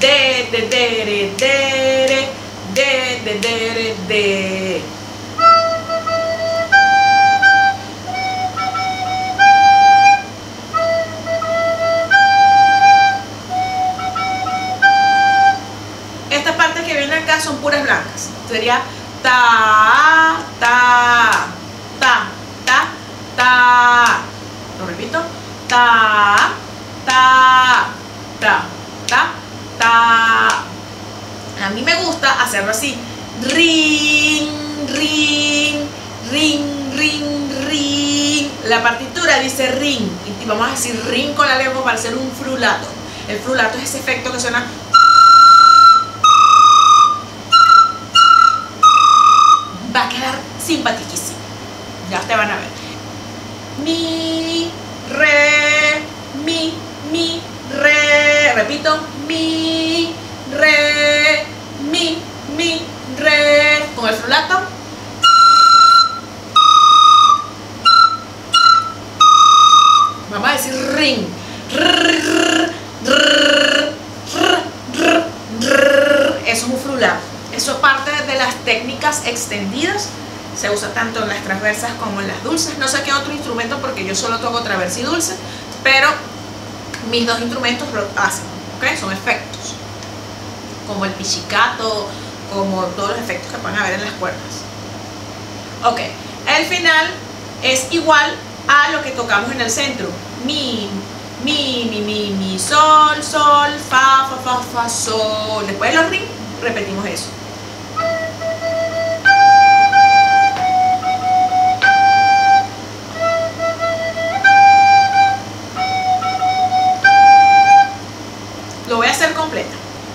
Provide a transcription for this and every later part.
de, de, de. Estas partes que vienen acá son puras blancas. Sería ta, ta, ta, ta, ta. Lo repito. Ta, ta, ta, ta, ta. A mí me gusta hacerlo así. Ring, ring, ring, ring, ring. La partitura dice ring. Y vamos a decir ring con la lengua para hacer un frulato. El frulato es ese efecto que suena. Va a quedar simpaticísimo. Ya te van a ver. Mi, re, mi, re. Repito. Mi, re, mi, re. Con el frulato. Vamos a decir ring. Eso es un frulato. Eso parte de las técnicas extendidas. Se usa tanto en las transversas como en las dulces. No sé qué otro instrumento porque yo solo toco traversa y dulce, pero mis dos instrumentos lo hacen, ¿ok? Son efectos, como el pichicato, como todos los efectos que pueden haber en las cuerdas. Ok, el final es igual a lo que tocamos en el centro. Mi, sol, sol, fa, fa, fa, fa, sol. Después de los ring, repetimos eso. Lo voy a hacer completa.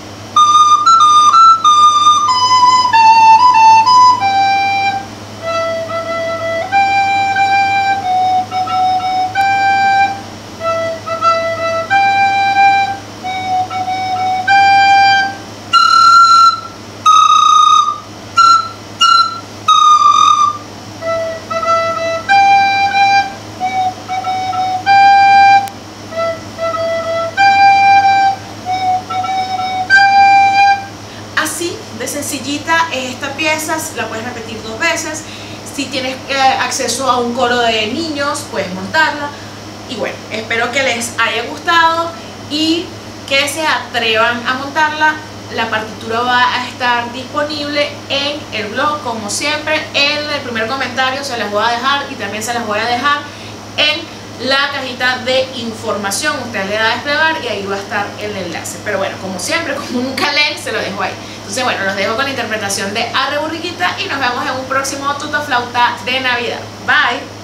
Sencillita es esta pieza, la puedes repetir 2 veces. Si tienes acceso a un coro de niños, puedes montarla. Y bueno, espero que les haya gustado y que se atrevan a montarla. La partitura va a estar disponible en el blog, como siempre. En el primer comentario se las voy a dejar y también se las voy a dejar en la cajita de información. Usted le da a desplegar y ahí va a estar el enlace. Pero bueno, como siempre, como nunca leen, se lo dejo ahí. Entonces bueno, los dejo con la interpretación de Arre Burriquita y nos vemos en un próximo tutoflauta de Navidad. Bye.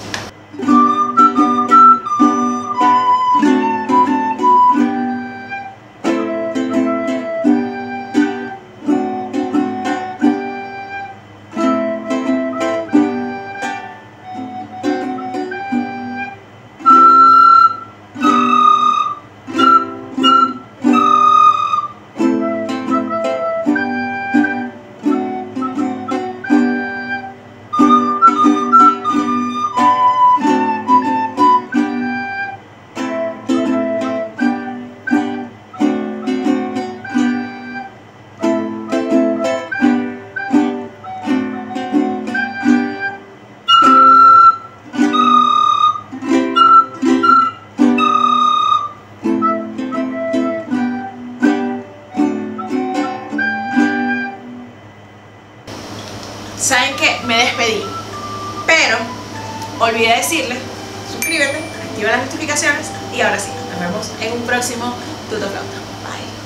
Saben que me despedí, pero olvidé decirles, suscríbete, activa las notificaciones y ahora sí, nos vemos en un próximo tutoflauta. Bye.